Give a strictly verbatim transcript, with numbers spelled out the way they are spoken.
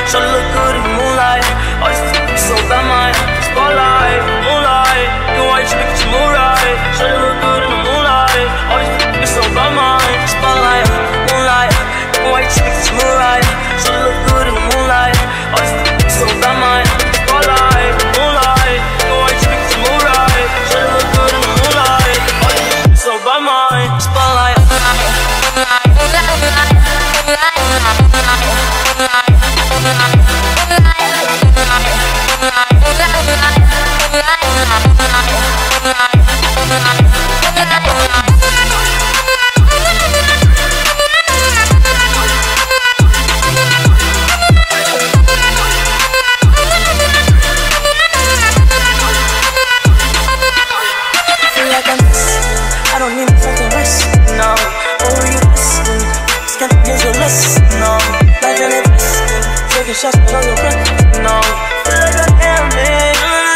Shawty look good in the moonlight. All these f***ing so bad, my spotlight, moonlight. You know why you should make it move right. Shawty look good in the moonlight. All these f***ing so bad, my spotlight, moonlight. You know why you should make it move right. Shawty look good in the moonlight. All these f***ing so bad, my spotlight, moonlight. You know why you should make it move right. Shawty look good in the moonlight. All these f***ing so bad, my spotlight. I don't need no fucking risk, no. Oh, you listen, can't use your list, no. Like an investment, taking shots below your breath, no. Feel like a damn man.